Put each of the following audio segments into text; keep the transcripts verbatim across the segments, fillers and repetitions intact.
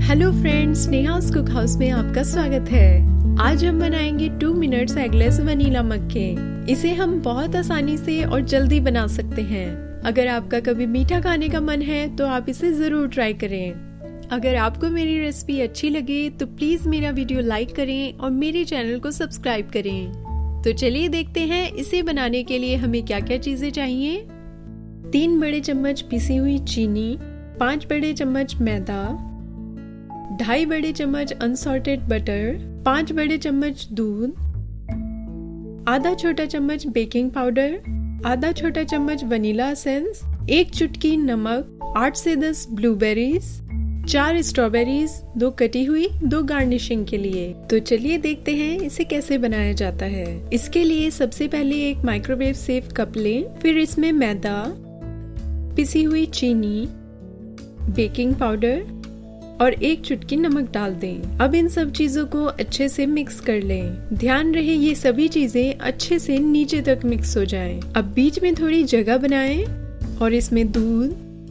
Hello friends, Neha's cook house में आपका स्वागत है। आज हम बनाएंगे टू मिनट्स एगलेस वनीला मक्के। इसे हम बहुत आसानी से और जल्दी बना सकते हैं। अगर आपका कभी मीठा खाने का मन है तो आप इसे जरूर ट्राई करें। अगर आपको मेरी रेसिपी अच्छी लगे तो प्लीज मेरा वीडियो लाइक करें और मेरे चैनल को सब्सक्राइब करें। तो चलिए देखते हैं इसे बनाने के लिए हमें क्या क्या चीजें चाहिए। तीन बड़े चम्मच पिसी हुई चीनी, पाँच बड़े चम्मच मैदा, ढाई बड़े चम्मच अनसॉल्टेड बटर, पाँच बड़े चम्मच दूध, आधा छोटा चम्मच बेकिंग पाउडर, आधा छोटा चम्मच वनीला एसेंस, एक चुटकी नमक, आठ से दस ब्लूबेरीज, चार स्ट्रॉबेरीज, दो कटी हुई, दो गार्निशिंग के लिए। तो चलिए देखते हैं इसे कैसे बनाया जाता है। इसके लिए सबसे पहले एक माइक्रोवेव सेफ कप लें, फिर इसमें मैदा, पिसी हुई चीनी, बेकिंग पाउडर और एक चुटकी नमक डाल दें। अब इन सब चीजों को अच्छे से मिक्स कर लें। ध्यान रहे ये सभी चीजें अच्छे से नीचे तक मिक्स हो जाएं। अब बीच में थोड़ी जगह बनाएं और इसमें दूध,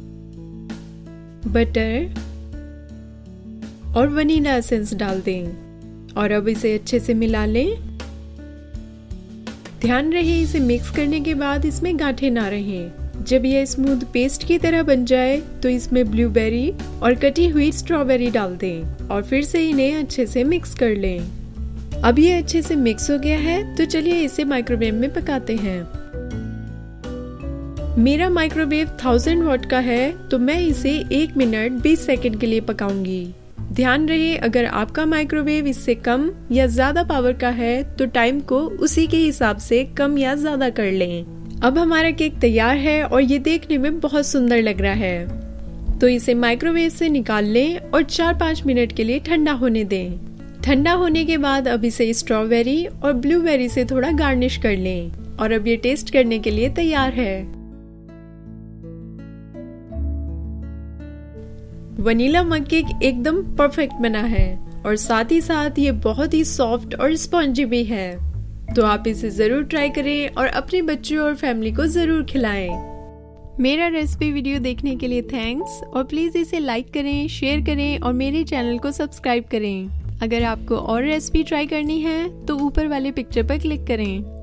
बटर और वनीला एसेंस डाल दें और अब इसे अच्छे से मिला लें। ध्यान रहे इसे मिक्स करने के बाद इसमें गांठें ना रहें। जब यह स्मूथ पेस्ट की तरह बन जाए तो इसमें ब्लूबेरी और कटी हुई स्ट्रॉबेरी डाल दें और फिर से इन्हें अच्छे से मिक्स कर लें। अब ये अच्छे से मिक्स हो गया है तो चलिए इसे माइक्रोवेव में पकाते हैं। मेरा माइक्रोवेव थाउजेंड वॉट का है तो मैं इसे एक मिनट बीस सेकंड के लिए पकाऊंगी। ध्यान रहे अगर आपका माइक्रोवेव इससे कम या ज्यादा पावर का है तो टाइम को उसी के हिसाब से कम या ज्यादा कर लें। अब हमारा केक तैयार है और ये देखने में बहुत सुंदर लग रहा है। तो इसे माइक्रोवेव से निकाल लें और चार पाँच मिनट के लिए ठंडा होने दें। ठंडा होने के बाद अब इसे स्ट्रॉबेरी और ब्लूबेरी से थोड़ा गार्निश कर लें और अब ये टेस्ट करने के लिए तैयार है। वनीला मग केक एकदम परफेक्ट बना है और साथ ही साथ ये बहुत ही सॉफ्ट और स्पॉन्जी भी है। तो आप इसे जरूर ट्राई करें और अपने बच्चों और फैमिली को जरूर खिलाएं। मेरा रेसिपी वीडियो देखने के लिए थैंक्स और प्लीज इसे लाइक करें, शेयर करें और मेरे चैनल को सब्सक्राइब करें। अगर आपको और रेसिपी ट्राई करनी है तो ऊपर वाले पिक्चर पर क्लिक करें।